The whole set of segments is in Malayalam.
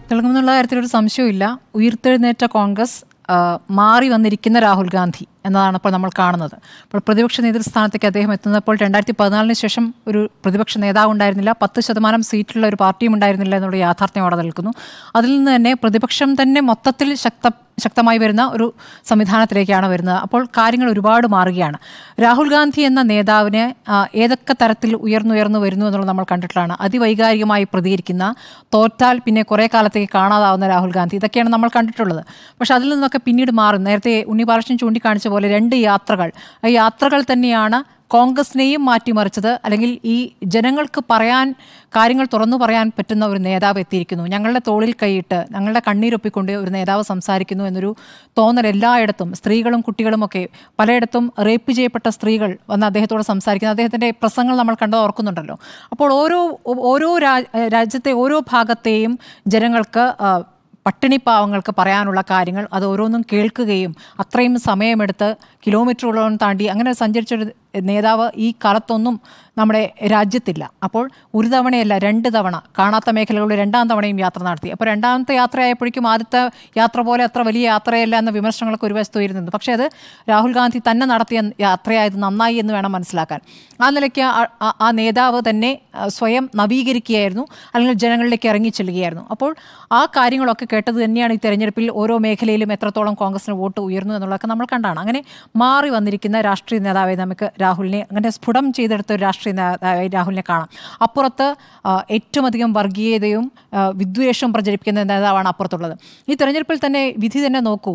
തിളങ്ങുമെന്നുള്ള കാര്യത്തിലൊരു സംശയമില്ല. ഉയിർത്തെഴുന്നേറ്റ കോൺഗ്രസ് മാറി വന്നിരിക്കുന്ന രാഹുൽ ഗാന്ധി എന്നതാണ് ഇപ്പോൾ നമ്മൾ കാണുന്നത്. അപ്പോൾ പ്രതിപക്ഷ നേതൃസ്ഥാനത്തേക്ക് അദ്ദേഹം എത്തുന്നപ്പോൾ 2014 ശേഷം ഒരു പ്രതിപക്ഷ നേതാവ് ഉണ്ടായിരുന്നില്ല, 10% സീറ്റുള്ള ഒരു പാർട്ടിയും ഉണ്ടായിരുന്നില്ല എന്നുള്ള യാഥാർത്ഥ്യം അവിടെ നിൽക്കുന്നു. അതിൽ നിന്ന് തന്നെ പ്രതിപക്ഷം തന്നെ മൊത്തത്തിൽ ശക്തമായി വരുന്ന ഒരു സംവിധാനത്തിലേക്കാണ് വരുന്നത്. അപ്പോൾ കാര്യങ്ങൾ ഒരുപാട് മാറുകയാണ്. രാഹുൽ ഗാന്ധി എന്ന നേതാവിനെ ഏതൊക്കെ തരത്തിൽ ഉയർന്നുയർന്നു വരുന്നു എന്നുള്ളത് നമ്മൾ കണ്ടിട്ടുള്ളതാണ്. അതിവൈകാരികമായി പ്രതികരിക്കുന്ന, തോറ്റാൽ പിന്നെ കുറേ കാലത്തേക്ക് കാണാതാവുന്ന രാഹുൽ ഗാന്ധി, ഇതൊക്കെയാണ് നമ്മൾ കണ്ടിട്ടുള്ളത്. പക്ഷെ അതിൽ നിന്നൊക്കെ പിന്നീട് മാറും. നേരത്തെ ഉണ്ണിബാലകൃഷ്ണൻ ചൂണ്ടിക്കാണിച്ച പോലെ 2 യാത്രകൾ, ആ യാത്രകൾ തന്നെയാണ് കോൺഗ്രസിനെയും മാറ്റിമറിച്ചത്. അല്ലെങ്കിൽ ഈ ജനങ്ങൾക്ക് കാര്യങ്ങൾ തുറന്നു പറയാൻ പറ്റുന്ന ഒരു നേതാവ് എത്തിയിരിക്കുന്നു, ഞങ്ങളുടെ തോളിൽ കൈയിട്ട് ഞങ്ങളുടെ കണ്ണീരൊപ്പിക്കൊണ്ട് ഒരു നേതാവ് സംസാരിക്കുന്നു എന്നൊരു തോന്നൽ എല്ലായിടത്തും, സ്ത്രീകളും കുട്ടികളുമൊക്കെ പലയിടത്തും റേപ്പ് ചെയ്യപ്പെട്ട സ്ത്രീകൾ വന്ന് അദ്ദേഹത്തോട് സംസാരിക്കുന്നു. അദ്ദേഹത്തിൻ്റെ പ്രസംഗങ്ങൾ നമ്മൾ കണ്ടത് ഓർക്കുന്നുണ്ടല്ലോ. അപ്പോൾ ഓരോ രാജ്യത്തെ ഓരോ ഭാഗത്തെയും ജനങ്ങൾക്ക്, പട്ടിണിപ്പാവങ്ങൾക്ക് പറയാനുള്ള കാര്യങ്ങൾ അത് ഓരോന്നും കേൾക്കുകയും അത്രയും സമയമെടുത്ത് കിലോമീറ്ററുകളോളം താണ്ടി അങ്ങനെ സഞ്ചരിച്ചൊരു നേതാവ് ഈ കാലത്തൊന്നും നമ്മുടെ രാജ്യത്തില്ല. അപ്പോൾ ഒരു തവണയല്ല 2 തവണ കാണാത്ത മേഖലകളിൽ 2ാം തവണയും യാത്ര നടത്തി. അപ്പോൾ 2ാമത്തെ യാത്രയായപ്പോഴേക്കും ആദ്യത്തെ യാത്ര പോലെ അത്ര വലിയ യാത്രയല്ല എന്ന വിമർശനങ്ങളൊക്കെ ഒരു വശത്ത് ഉയരുന്നുണ്ട്. പക്ഷേ അത് രാഹുൽ ഗാന്ധി തന്നെ നടത്തിയ യാത്രയായത് നന്നായി എന്ന് വേണം മനസ്സിലാക്കാൻ. ആ നിലയ്ക്ക് ആ നേതാവ് തന്നെ സ്വയം നവീകരിക്കുകയായിരുന്നു, അല്ലെങ്കിൽ ജനങ്ങളിലേക്ക് ഇറങ്ങി ചെല്ലുകയായിരുന്നു. അപ്പോൾ ആ കാര്യങ്ങളൊക്കെ കേട്ടത് തന്നെയാണ് ഈ തെരഞ്ഞെടുപ്പിൽ ഓരോ മേഖലയിലും എത്രത്തോളം കോൺഗ്രസിന് വോട്ട് ഉയർന്നു എന്നുള്ളതൊക്കെ നമ്മൾ കണ്ടാണ്. അങ്ങനെ മാറി വന്നിരിക്കുന്ന രാഷ്ട്രീയ നേതാവെ നമുക്ക് രാഹുലിനെ, അങ്ങനെ സ്ഫുടം ചെയ്തെടുത്ത ഒരു രാഷ്ട്രീയ നേതാവായി രാഹുലിനെ കാണാം. അപ്പുറത്ത് ഏറ്റവും അധികം വർഗീയതയും വിദ്വേഷവും പ്രചരിപ്പിക്കുന്ന നേതാവാണ് അപ്പുറത്തുള്ളത്. ഈ തെരഞ്ഞെടുപ്പിൽ തന്നെ വിധി തന്നെ നോക്കൂ.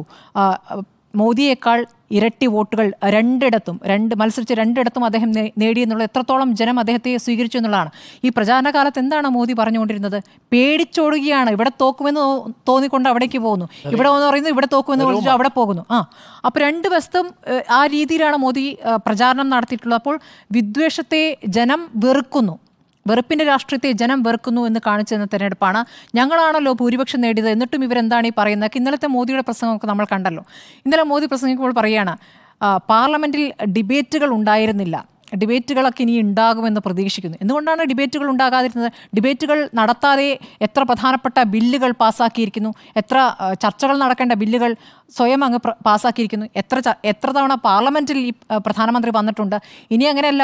മോദിയേക്കാൾ ഇരട്ടി വോട്ടുകൾ മത്സരിച്ച് രണ്ടിടത്തും അദ്ദേഹം നേടിയെന്നുള്ള, എത്രത്തോളം ജനം അദ്ദേഹത്തെ സ്വീകരിച്ചു എന്നുള്ളതാണ്. ഈ പ്രചാരണ കാലത്ത് എന്താണ് മോദി പറഞ്ഞുകൊണ്ടിരുന്നത്? പേടിച്ചോടുകയാണ്, ഇവിടെ തോക്കുമെന്ന് തോന്നിക്കൊണ്ട് അവിടേക്ക് പോകുന്നു, ഇവിടെ എന്ന് പറയുന്നു, ഇവിടെ തോക്കുമെന്ന് ചോദിച്ചാൽ അവിടെ പോകുന്നു. അപ്പോൾ 2 വശത്തും ആ രീതിയിലാണ് മോദി പ്രചാരണം നടത്തിയിട്ടുള്ളത്. അപ്പോൾ വിദ്വേഷത്തെ ജനം വെറുക്കുന്നു, വെറുപ്പിൻ്റെ രാഷ്ട്രീയത്തെ ജനം വെറുക്കുന്നു എന്ന് കാണിച്ചെന്ന തെരഞ്ഞെടുപ്പാണ്. ഞങ്ങളാണല്ലോ ഭൂരിപക്ഷം നേടിയത്, എന്നിട്ടും ഇവരെന്താണ് ഈ പറയുന്നത്? ഇന്നലത്തെ മോദിയുടെ പ്രസംഗമൊക്കെ നമ്മൾ കണ്ടല്ലോ. ഇന്നലെ മോദി പ്രസംഗിക്കുമ്പോൾ പറയുകയാണ്, പാർലമെൻറ്റിൽ ഡിബേറ്റുകൾ ഉണ്ടായിരുന്നില്ല, ഡിബേറ്റുകളൊക്കെ ഇനി ഉണ്ടാകുമെന്ന് പ്രതീക്ഷിക്കുന്നു. എന്തുകൊണ്ടാണ് ഡിബേറ്റുകൾ ഉണ്ടാകാതിരുന്നത്? ഡിബേറ്റുകൾ നടത്താതെ എത്ര പ്രധാനപ്പെട്ട ബില്ലുകൾ പാസ്സാക്കിയിരിക്കുന്നു, എത്ര ചർച്ചകൾ നടക്കേണ്ട ബില്ലുകൾ സ്വയം അങ്ങ് പാസ്സാക്കിയിരിക്കുന്നു, എത്ര തവണ പാർലമെൻറ്റിൽ ഈ പ്രധാനമന്ത്രി വന്നിട്ടുണ്ട്. ഇനി അങ്ങനെയല്ല,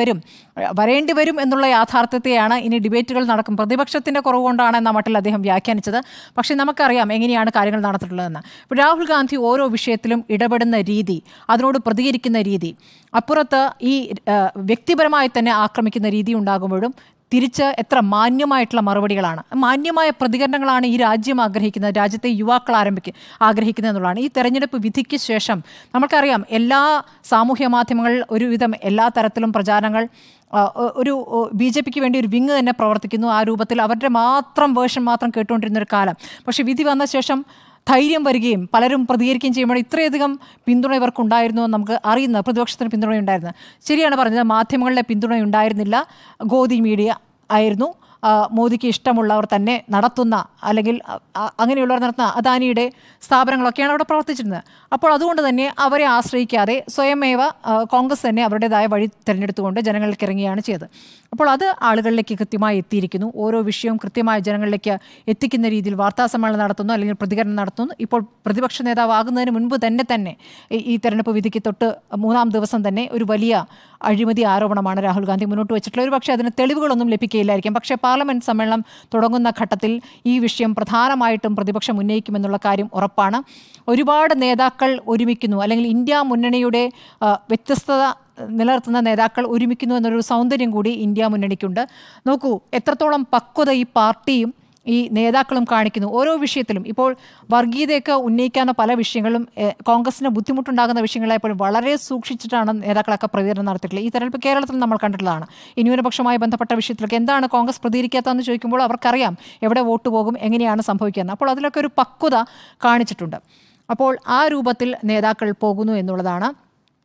വരേണ്ടി വരും എന്നുള്ള യാഥാർത്ഥ്യത്തെയാണ് ഇനി ഡിബേറ്റുകൾ നടക്കും, പ്രതിപക്ഷത്തിൻ്റെ കുറവ് കൊണ്ടാണ് എന്ന മട്ടിൽ അദ്ദേഹം വ്യാഖ്യാനിച്ചത്. പക്ഷേ നമുക്കറിയാം എങ്ങനെയാണ് കാര്യങ്ങൾ നടന്നിട്ടുള്ളതെന്ന്. ഇപ്പോൾ രാഹുൽ ഗാന്ധി ഓരോ വിഷയത്തിലും ഇടപെടുന്ന രീതി, അതിനോട് പ്രതികരിക്കുന്ന രീതി, അപ്പുറത്ത് ഈ വ്യക്തിപരമായി തന്നെ ആക്രമിക്കുന്ന രീതി ഉണ്ടാകുമ്പോഴും തിരിച്ച് എത്ര മാന്യമായിട്ടുള്ള മറുപടികളാണ്, മാന്യമായ പ്രതികരണങ്ങളാണ് ഈ രാജ്യം ആഗ്രഹിക്കുന്നത്, രാജ്യത്തെ യുവാക്കൾ ആഗ്രഹിക്കുന്നത് എന്നുള്ളതാണ്. ഈ തെരഞ്ഞെടുപ്പ് വിധിക്ക് ശേഷം നമുക്കറിയാം എല്ലാ സാമൂഹ്യ മാധ്യമങ്ങളിൽ ഒരുവിധം എല്ലാ തരത്തിലും പ്രചാരണങ്ങൾ, ഒരു BJPക്ക് വേണ്ടി ഒരു വിങ് തന്നെ പ്രവർത്തിക്കുന്നു. ആ രൂപത്തിൽ അവരുടെ വേർഷൻ മാത്രം കേട്ടുകൊണ്ടിരുന്നൊരു കാലം. പക്ഷേ വിധി വന്ന ശേഷം ധൈര്യം വരികയും പലരും പ്രതികരിക്കുകയും ചെയ്യുമ്പോൾ ഇത്രയധികം പിന്തുണ ഇവർക്കുണ്ടായിരുന്നു എന്ന് നമുക്ക് അറിയുന്ന, പ്രതിപക്ഷത്തിന് പിന്തുണയുണ്ടായിരുന്നു. ശരിയാണ് പറഞ്ഞത്, മാധ്യമങ്ങളിലെ പിന്തുണയുണ്ടായിരുന്നില്ല, ഗോദി മീഡിയ ആയിരുന്നു, മോദിക്ക് ഇഷ്ടമുള്ളവർ തന്നെ നടത്തുന്ന, അല്ലെങ്കിൽ അങ്ങനെയുള്ളവർ നടത്തുന്ന അദാനിയുടെ സ്ഥാപനങ്ങളൊക്കെയാണ് അവിടെ പ്രവർത്തിച്ചിരുന്നത്. അപ്പോൾ അതുകൊണ്ട് തന്നെ അവരെ ആശ്രയിക്കാതെ സ്വയമേവ കോൺഗ്രസ് തന്നെ അവരുടേതായ വഴി തിരഞ്ഞെടുത്തുകൊണ്ട് ജനങ്ങളിലേക്ക് ഇറങ്ങുകയാണ് ചെയ്തത്. അപ്പോൾ അത് ആളുകളിലേക്ക് കൃത്യമായി എത്തിയിരിക്കുന്നു. ഓരോ വിഷയവും കൃത്യമായി ജനങ്ങളിലേക്ക് എത്തിക്കുന്ന രീതിയിൽ വാർത്താസമ്മേളനം നടത്തുന്നു, അല്ലെങ്കിൽ പ്രതികരണം നടത്തുന്നു. ഇപ്പോൾ പ്രതിപക്ഷ നേതാവാകുന്നതിന് മുൻപ് തന്നെ ഈ തെരഞ്ഞെടുപ്പ് വിധിക്ക് തൊട്ട് 3ാം ദിവസം തന്നെ ഒരു വലിയ അഴിമതി ആരോപണമാണ് രാഹുൽ ഗാന്ധി മുന്നോട്ട് വെച്ചിട്ടുള്ളത്. ഒരു പക്ഷേ അതിന് തെളിവുകളൊന്നും ലഭിക്കുകയില്ലായിരിക്കും. പക്ഷേ പാർലമെൻറ്റ് സമ്മേളനം തുടങ്ങുന്ന ഘട്ടത്തിൽ ഈ വിഷയം പ്രധാനമായിട്ടും പ്രതിപക്ഷം ഉന്നയിക്കുമെന്നുള്ള കാര്യം ഉറപ്പാണ്. ഒരുപാട് നേതാക്കൾ ഒരുമിക്കുന്നു, അല്ലെങ്കിൽ ഇന്ത്യ മുന്നണിയുടെ വ്യത്യസ്തത നിലനിർത്തുന്ന നേതാക്കൾ ഒരുമിക്കുന്നു എന്നൊരു സൗന്ദര്യം കൂടി ഇന്ത്യ മുന്നണിക്കുണ്ട്. നോക്കൂ എത്രത്തോളം പക്വത ഈ പാർട്ടിയും ഈ നേതാക്കളും കാണിക്കുന്നു ഓരോ വിഷയത്തിലും. ഇപ്പോൾ വർഗീയതയൊക്കെ ഉന്നയിക്കാവുന്ന പല വിഷയങ്ങളും, കോൺഗ്രസിന് ബുദ്ധിമുട്ടുണ്ടാകുന്ന വിഷയങ്ങളായപ്പോൾ വളരെ സൂക്ഷിച്ചിട്ടാണ് നേതാക്കളൊക്കെ പ്രതികരണം നടത്തിയിട്ടുള്ളത്. ഈ തെരഞ്ഞെടുപ്പ് കേരളത്തിൽ നമ്മൾ കണ്ടിട്ടുള്ളതാണ്. ഈ ന്യൂനപക്ഷവുമായി ബന്ധപ്പെട്ട വിഷയത്തിലൊക്കെ എന്താണ് കോൺഗ്രസ് പ്രതികരിക്കാത്തതെന്ന് ചോദിക്കുമ്പോൾ അവർക്കറിയാം എവിടെ വോട്ട് പോകും, എങ്ങനെയാണ് സംഭവിക്കുന്നത്. അപ്പോൾ അതിലൊക്കെ ഒരു പക്വത കാണിച്ചിട്ടുണ്ട്. അപ്പോൾ ആ രൂപത്തിൽ നേതാക്കൾ പോകുന്നു എന്നുള്ളതാണ്.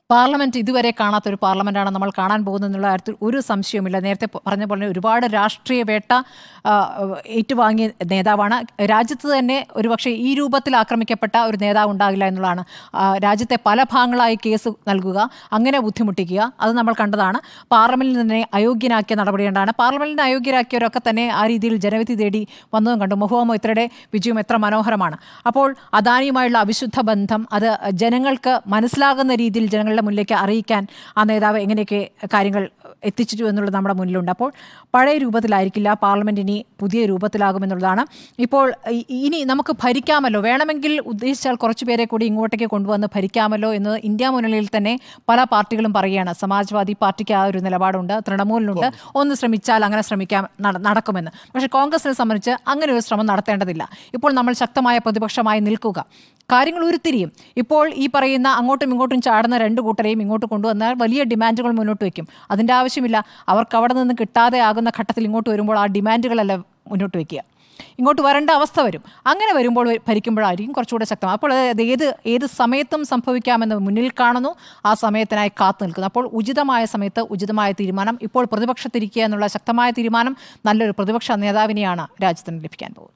പാർലമെന്റ് ഇതുവരെ കാണാത്തൊരു പാർലമെന്റാണ് നമ്മൾ കാണാൻ പോകുന്നതെന്നുള്ള കാര്യത്തിൽ ഒരു സംശയവുമില്ല. നേരത്തെ പറഞ്ഞ പോലെ ഒരുപാട് രാഷ്ട്രീയ വേട്ട ഏറ്റുവാങ്ങിയ നേതാവാണ്. രാജ്യത്ത് തന്നെ ഒരുപക്ഷെ ഈ രൂപത്തിൽ ആക്രമിക്കപ്പെട്ട ഒരു നേതാവ് ഉണ്ടാകില്ല എന്നുള്ളതാണ്. രാജ്യത്തെ പല ഭാഗങ്ങളായി കേസ് നൽകുക, അങ്ങനെ ബുദ്ധിമുട്ടിക്കുക, അത് നമ്മൾ കണ്ടതാണ്. പാർലമെന്റിൽ തന്നെ അയോഗ്യനാക്കിയ നടപടിയുണ്ടാണ്. പാർലമെന്റിനെ അയോഗ്യരാക്കിയവരൊക്കെ തന്നെ ആ രീതിയിൽ ജനവിധി തേടി വന്നതും കണ്ടു. മുഹമ്മദ് മൊയ്ത്രയുടെ വിജയം എത്ര മനോഹരമാണ്. അപ്പോൾ അദാനിയുമായുള്ള അവിശുദ്ധ ബന്ധം അത് ജനങ്ങൾക്ക് മനസ്സിലാകുന്ന രീതിയിൽ ജനങ്ങളുടെ മുന്നിലേക്ക് അറിയിക്കാൻ ആ നേതാവ് എങ്ങനെയൊക്കെ കാര്യങ്ങൾ എത്തിച്ചു എന്നുള്ളത് നമ്മുടെ മുന്നിലുണ്ട്. അപ്പോൾ പഴയ രൂപത്തിലായിരിക്കില്ല, പാർലമെന്റ് ഇനി പുതിയ രൂപത്തിലാകുമെന്നുള്ളതാണ്. ഇപ്പോൾ ഇനി നമുക്ക് ഭരിക്കാമല്ലോ, വേണമെങ്കിൽ ഉദ്ദേശിച്ചാൽ കുറച്ചുപേരെ കൂടി ഇങ്ങോട്ടേക്ക് കൊണ്ടുവന്ന് ഭരിക്കാമല്ലോ എന്ന് ഇന്ത്യ മുന്നണിയിൽ തന്നെ പല പാർട്ടികളും പറയുകയാണ്. സമാജ്വാദി പാർട്ടിക്ക് ആ ഒരു നിലപാടുണ്ട്, തൃണമൂലിനുണ്ട്. ഒന്ന് ശ്രമിച്ചാൽ അങ്ങനെ ശ്രമിക്കാൻ നടക്കുമെന്ന്. പക്ഷേ കോൺഗ്രസിനെ സംബന്ധിച്ച് അങ്ങനെ ഒരു ശ്രമം നടത്തേണ്ടതില്ല. ഇപ്പോൾ നമ്മൾ ശക്തമായ പ്രതിപക്ഷമായി നിൽക്കുക, കാര്യങ്ങൾ ഉരുത്തിരിയും. ഇപ്പോൾ ഈ പറയുന്ന അങ്ങോട്ടും ഇങ്ങോട്ടും ചാടുന്ന രണ്ട് കൂട്ടരെയും ഇങ്ങോട്ട് കൊണ്ടുവന്നാൽ വലിയ ഡിമാൻഡുകൾ മുന്നോട്ട് വയ്ക്കും. അതിൻ്റെ ആവശ്യമില്ല. അവർക്ക് അവിടെ നിന്ന് കിട്ടാതെ ആകുന്ന ഘട്ടത്തിൽ ഇങ്ങോട്ട് വരുമ്പോൾ ആ ഡിമാൻഡുകളല്ല മുന്നോട്ട് വയ്ക്കുക, ഇങ്ങോട്ട് വരേണ്ട അവസ്ഥ വരും. അങ്ങനെ വരുമ്പോൾ ഭരിക്കുമ്പോഴായിരിക്കും കുറച്ചുകൂടെ ശക്തം. അപ്പോൾ അത് ഏത് സമയത്തും സംഭവിക്കാമെന്ന് മുന്നിൽ കാണുന്നു, ആ സമയത്തിനായി കാത്തു നിൽക്കുന്നു. അപ്പോൾ ഉചിതമായ സമയത്ത് ഉചിതമായ തീരുമാനം. ഇപ്പോൾ പ്രതിപക്ഷത്തിരിക്കുക എന്നുള്ള ശക്തമായ തീരുമാനം നല്ലൊരു പ്രതിപക്ഷ നേതാവിനെയാണ് രാജ്യത്തിന് ലഭിക്കാൻ പോകുന്നത്.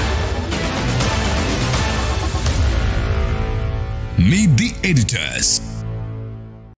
Meet the editors.